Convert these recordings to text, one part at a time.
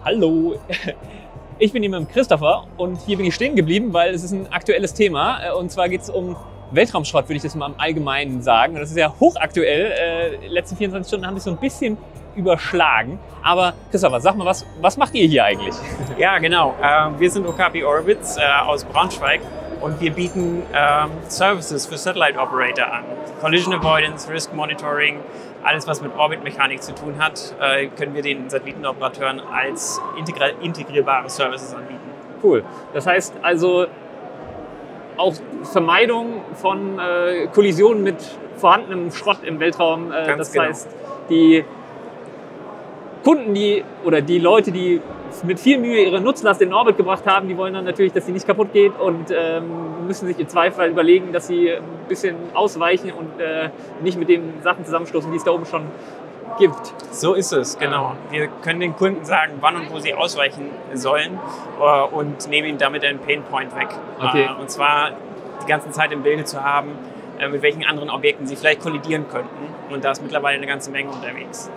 Hallo, ich bin hier mit dem Christopher und hier bin ich stehen geblieben, weil es ist ein aktuelles Thema. Und zwar geht es um Weltraumschrott, würde ich das mal im Allgemeinen sagen. Und das ist ja hochaktuell. Die letzten 24 Stunden haben sich so ein bisschen überschlagen. Aber Christopher, sag mal, was macht ihr hier eigentlich? Ja, genau. Wir sind Okapi Orbits aus Braunschweig und wir bieten Services für Satellite Operator an. Collision Avoidance, Risk Monitoring, alles was mit Orbitmechanik zu tun hat, können wir den Satellitenoperateuren als integrierbare Services anbieten. Cool. Das heißt also auch Vermeidung von Kollisionen mit vorhandenem Schrott im Weltraum. Das genau. heißt, die Kunden, die Leute, die mit viel Mühe ihre Nutzlast in den Orbit gebracht haben, die wollen dann natürlich, dass sie nicht kaputt geht und müssen sich im Zweifel überlegen, dass sie ein bisschen ausweichen und nicht mit den Sachen zusammenstoßen, die es da oben schon gibt. So ist es, genau. Wir können den Kunden sagen, wann und wo sie ausweichen sollen und nehmen ihnen damit einen Painpoint weg. Okay. Und zwar die ganze Zeit im Bilde zu haben, mit welchen anderen Objekten sie vielleicht kollidieren könnten. Und da ist mittlerweile eine ganze Menge unterwegs.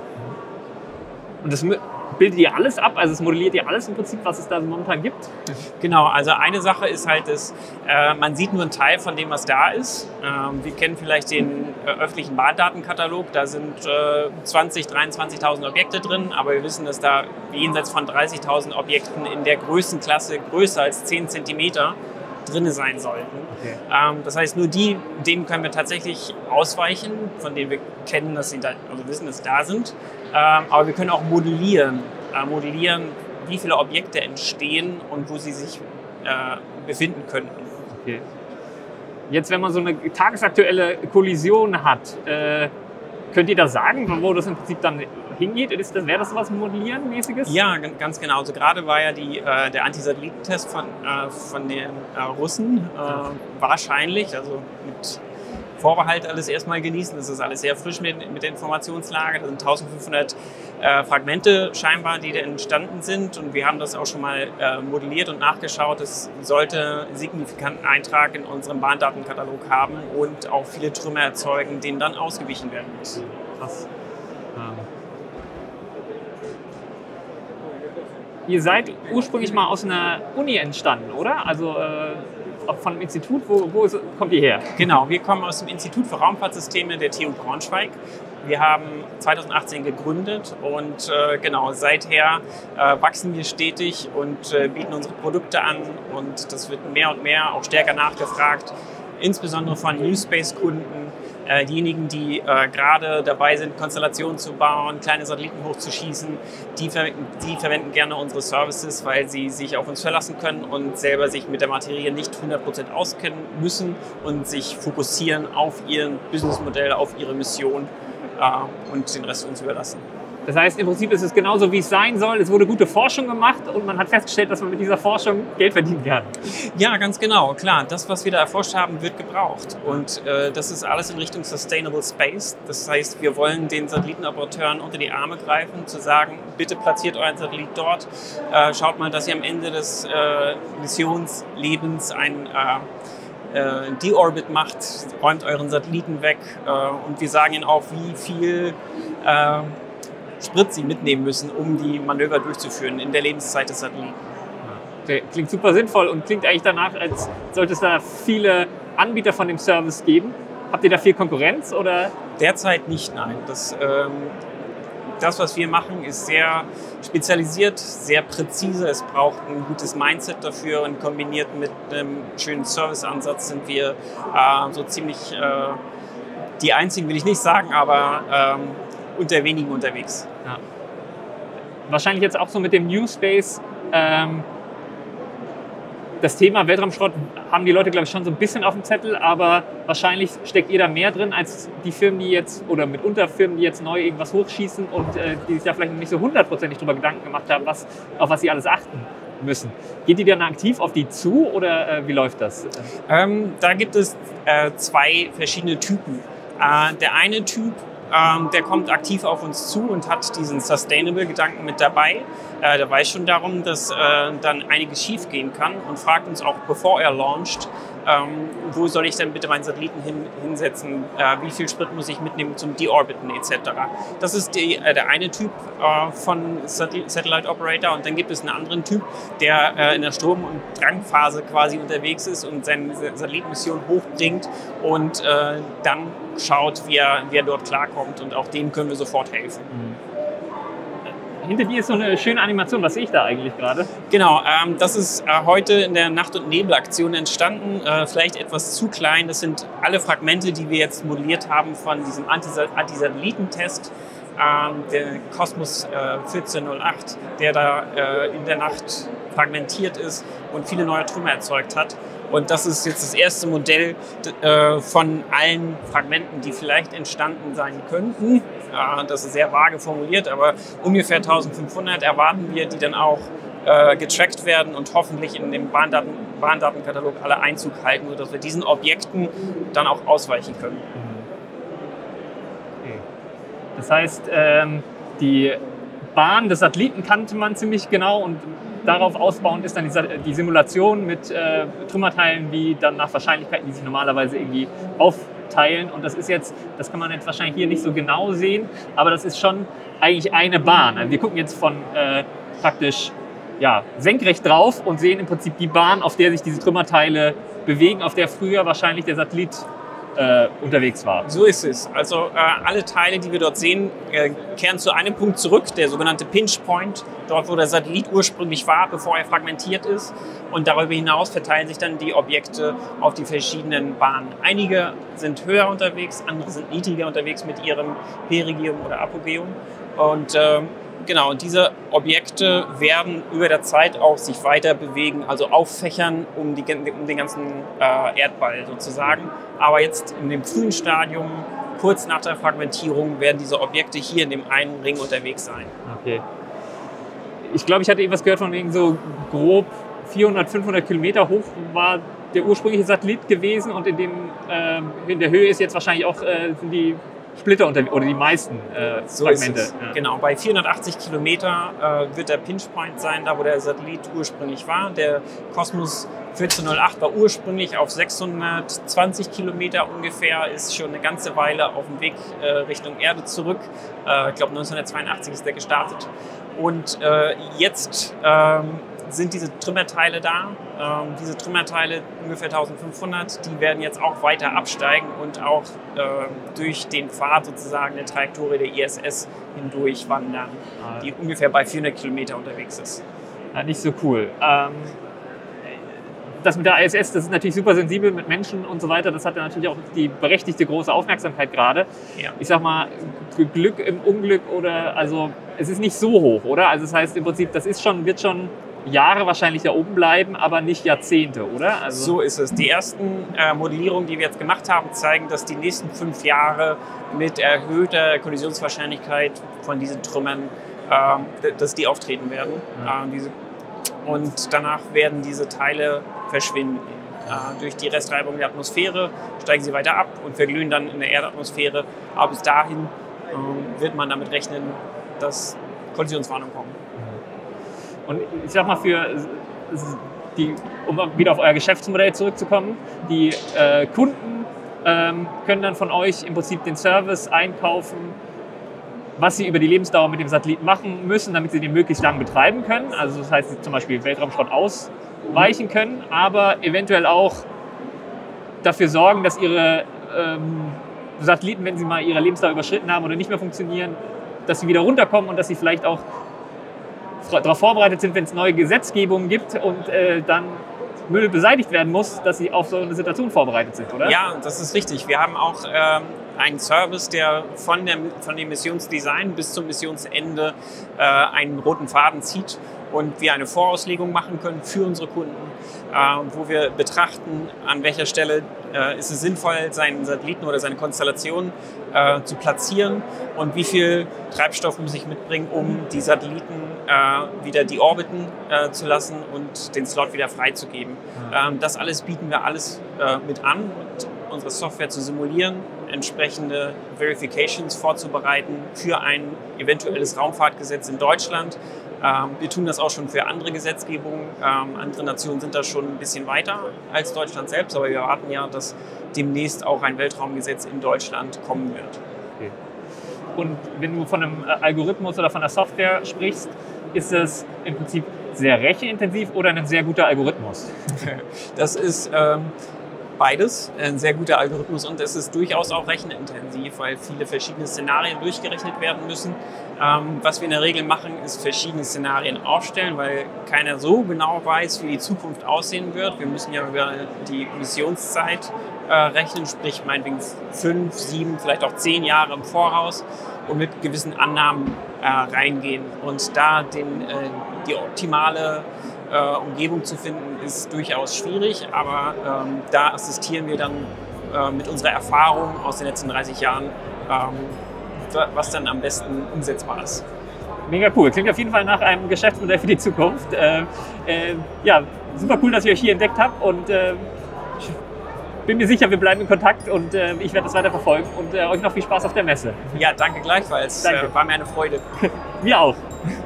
Und das bildet ihr alles ab? Also es modelliert ihr alles im Prinzip, was es da momentan gibt? Genau, also eine Sache ist halt, dass man sieht nur einen Teil von dem, was da ist. Wir kennen vielleicht den öffentlichen Bahndatenkatalog, da sind 20.000, 23.000 Objekte drin, aber wir wissen, dass da jenseits von 30.000 Objekten in der Größenklasse größer als 10 cm drin sein sollten. Okay. Das heißt, nur denen können wir tatsächlich ausweichen, von denen wir kennen, dass sie da, also wissen, dass sie da sind. Aber wir können auch modellieren, wie viele Objekte entstehen und wo sie sich befinden könnten. Okay. Jetzt, wenn man so eine tagesaktuelle Kollision hat, könnt ihr da sagen, wo das im Prinzip dann hingeht? Wäre das was Modellieren-mäßiges? Ja, ganz genau. Also gerade war ja der Antisatellitentest von den Russen wahrscheinlich, also mit Vorbehalt alles erstmal genießen. Das ist alles sehr frisch mit der Informationslage. Da sind 1500 Fragmente scheinbar, die da entstanden sind. Und wir haben das auch schon mal modelliert und nachgeschaut. Es sollte einen signifikanten Eintrag in unserem Bahndatenkatalog haben und auch viele Trümmer erzeugen, denen dann ausgewichen werden muss. Krass. Ihr seid ursprünglich mal aus einer Uni entstanden, oder? Also von einem Institut, wo kommt ihr her? Genau, wir kommen aus dem Institut für Raumfahrtsysteme der TU Braunschweig. Wir haben 2018 gegründet und genau, seither wachsen wir stetig und bieten unsere Produkte an und das wird mehr und mehr auch stärker nachgefragt, insbesondere von New Space-Kunden, diejenigen, die gerade dabei sind, Konstellationen zu bauen, kleine Satelliten hochzuschießen, die verwenden gerne unsere Services, weil sie sich auf uns verlassen können und selber sich mit der Materie nicht 100% auskennen müssen und sich fokussieren auf ihr Businessmodell, auf ihre Mission und den Rest uns überlassen. Das heißt, im Prinzip ist es genauso, wie es sein soll. Es wurde gute Forschung gemacht und man hat festgestellt, dass man mit dieser Forschung Geld verdienen kann. Ja, ganz genau. Klar, das, was wir da erforscht haben, wird gebraucht. Und das ist alles in Richtung Sustainable Space. Das heißt, wir wollen den Satellitenoperateuren unter die Arme greifen, zu sagen, bitte platziert euren Satellit dort. Schaut mal, dass ihr am Ende des Missionslebens ein De-Orbit macht, räumt euren Satelliten weg. Und wir sagen ihnen auch, wie viel Sprit sie mitnehmen müssen, um die Manöver durchzuführen in der Lebenszeit des Satelliten. Okay. Klingt super sinnvoll und klingt eigentlich danach, als sollte es da viele Anbieter von dem Service geben. Habt ihr da viel Konkurrenz? Oder? Derzeit nicht, nein. Das, was wir machen, ist sehr spezialisiert, sehr präzise. Es braucht ein gutes Mindset dafür und kombiniert mit einem schönen Serviceansatz sind wir so ziemlich die einzigen, will ich nicht sagen, aber unter wenigen unterwegs. Ja. Wahrscheinlich jetzt auch so mit dem New Space. Das Thema Weltraumschrott haben die Leute, glaube ich, schon so ein bisschen auf dem Zettel, aber wahrscheinlich steckt ihr da mehr drin als die Firmen, die jetzt, oder mitunter Firmen, die jetzt neu irgendwas hochschießen und die sich da vielleicht noch nicht so hundertprozentig drüber Gedanken gemacht haben, auf was sie alles achten müssen. Geht ihr dann aktiv auf die zu oder wie läuft das? Da gibt es zwei verschiedene Typen. Der eine Typ, der kommt aktiv auf uns zu und hat diesen Sustainable-Gedanken mit dabei. Der weiß schon darum, dass dann einiges schief gehen kann und fragt uns auch, bevor er launcht, wo soll ich denn bitte meinen Satelliten hinsetzen, wie viel Sprit muss ich mitnehmen zum Deorbiten etc. Das ist der eine Typ von Satellite Operator, und dann gibt es einen anderen Typ, der in der Strom- und Drangphase quasi unterwegs ist und seine Satellitenmission hochbringt und dann schaut, wie er dort klarkommt, und auch dem können wir sofort helfen. Hinter dir ist so eine schöne Animation. Was sehe ich da eigentlich gerade? Genau, das ist heute in der Nacht- und Nebelaktion entstanden. Vielleicht etwas zu klein. Das sind alle Fragmente, die wir jetzt modelliert haben von diesem Antisatellitentest. Der Cosmos 1408, der da in der Nacht fragmentiert ist und viele neue Trümmer erzeugt hat. Und das ist jetzt das erste Modell von allen Fragmenten, die vielleicht entstanden sein könnten. Das ist sehr vage formuliert, aber ungefähr 1500 erwarten wir, die dann auch getrackt werden und hoffentlich in dem Bahndatenkatalog alle Einzug halten, sodass wir diesen Objekten dann auch ausweichen können. Okay. Das heißt, die Bahn des Satelliten kannte man ziemlich genau, und darauf ausbauend ist dann die Simulation mit Trümmerteilen, wie dann nach Wahrscheinlichkeiten, die sich normalerweise irgendwie aufteilen. Und das kann man jetzt wahrscheinlich hier nicht so genau sehen, aber das ist schon eigentlich eine Bahn. Also wir gucken jetzt von praktisch senkrecht drauf und sehen im Prinzip die Bahn, auf der sich diese Trümmerteile bewegen, auf der früher wahrscheinlich der Satellit unterwegs war. So ist es. Also alle Teile, die wir dort sehen, kehren zu einem Punkt zurück, der sogenannte Pinch Point, dort wo der Satellit ursprünglich war, bevor er fragmentiert ist. Und darüber hinaus verteilen sich dann die Objekte auf die verschiedenen Bahnen. Einige sind höher unterwegs, andere sind niedriger unterwegs mit ihrem Perigeum oder Apogeum. Und genau, diese Objekte werden über der Zeit auch sich weiter bewegen, also auffächern um den ganzen Erdball sozusagen. Aber jetzt in dem frühen Stadium, kurz nach der Fragmentierung, werden diese Objekte hier in dem einen Ring unterwegs sein. Okay. Ich glaube, ich hatte etwas gehört von wegen so grob 400, 500 Kilometer hoch war der ursprüngliche Satellit gewesen, und in der Höhe ist jetzt wahrscheinlich auch sind die Splitter oder die meisten so Fragmente. Ist es. Ja. Genau, bei 480 Kilometer wird der Pinch Point sein, da wo der Satellit ursprünglich war. Der Cosmos 1408 war ursprünglich auf 620 Kilometer ungefähr, ist schon eine ganze Weile auf dem Weg Richtung Erde zurück. Ich glaube 1982 ist der gestartet. Und jetzt sind diese Trümmerteile da. Diese Trümmerteile, ungefähr 1500, die werden jetzt auch weiter absteigen und auch durch den Pfad sozusagen der Trajektorie der ISS hindurch wandern, die ungefähr bei 400 Kilometer unterwegs ist. Ja, nicht so cool. Das mit der ISS, das ist natürlich super sensibel mit Menschen und so weiter. Das hat ja natürlich auch die berechtigte große Aufmerksamkeit gerade. Ja. Ich sag mal, Glück im Unglück, oder also es ist nicht so hoch, oder? Also das heißt im Prinzip, wird schon Jahre wahrscheinlich da oben bleiben, aber nicht Jahrzehnte, oder? Also so ist es. Die ersten Modellierungen, die wir jetzt gemacht haben, zeigen, dass die nächsten 5 Jahre mit erhöhter Kollisionswahrscheinlichkeit von diesen Trümmern, dass die auftreten werden. Ja. Und danach werden diese Teile verschwinden. Durch die Restreibung der Atmosphäre steigen sie weiter ab und verglühen dann in der Erdatmosphäre. Aber bis dahin wird man damit rechnen, dass Kollisionswarnungen kommen. Und ich sag mal, um wieder auf euer Geschäftsmodell zurückzukommen, die Kunden können dann von euch im Prinzip den Service einkaufen, was sie über die Lebensdauer mit dem Satelliten machen müssen, damit sie den möglichst lang betreiben können. Also das heißt, zum Beispiel Weltraumschrott ausweichen können, aber eventuell auch dafür sorgen, dass ihre Satelliten, wenn sie mal ihre Lebensdauer überschritten haben oder nicht mehr funktionieren, dass sie wieder runterkommen und dass sie vielleicht auch darauf vorbereitet sind, wenn es neue Gesetzgebungen gibt und dann Müll beseitigt werden muss, dass sie auf so eine Situation vorbereitet sind, oder? Ja, das ist richtig. Wir haben auch einen Service, der von dem Missionsdesign bis zum Missionsende einen roten Faden zieht und wir eine Vorauslegung machen können für unsere Kunden, wo wir betrachten, an welcher Stelle ist es sinnvoll, seinen Satelliten oder seine Konstellation zu platzieren und wie viel Treibstoff muss ich mitbringen, um die Satelliten wieder deorbiten zu lassen und den Slot wieder freizugeben. Das alles bieten wir alles mit an, und unsere Software zu simulieren, entsprechende Verifications vorzubereiten für ein eventuelles Raumfahrtgesetz in Deutschland, Wir tun das auch schon für andere Gesetzgebungen. Andere Nationen sind da schon ein bisschen weiter als Deutschland selbst, aber wir erwarten ja, dass demnächst auch ein Weltraumgesetz in Deutschland kommen wird. Okay. Und wenn du von einem Algorithmus oder von der Software sprichst, ist es im Prinzip sehr rechenintensiv oder ein sehr guter Algorithmus? Das ist beides, ein sehr guter Algorithmus, und es ist durchaus auch rechenintensiv, weil viele verschiedene Szenarien durchgerechnet werden müssen. Was wir in der Regel machen, ist verschiedene Szenarien aufstellen, weil keiner so genau weiß, wie die Zukunft aussehen wird. Wir müssen ja über die Missionszeit rechnen, sprich meinetwegen 5, 7, vielleicht auch 10 Jahre im Voraus und mit gewissen Annahmen reingehen. Und da die optimale Umgebung zu finden, ist durchaus schwierig, aber da assistieren wir dann mit unserer Erfahrung aus den letzten 30 Jahren, was dann am besten umsetzbar ist. Mega cool. Klingt auf jeden Fall nach einem Geschäftsmodell für die Zukunft. Ja, super cool, dass ihr euch hier entdeckt habt, und ich bin mir sicher, wir bleiben in Kontakt, und ich werde das weiter verfolgen, und euch noch viel Spaß auf der Messe. Ja, danke gleichfalls. Danke. War mir eine Freude. Mir auch.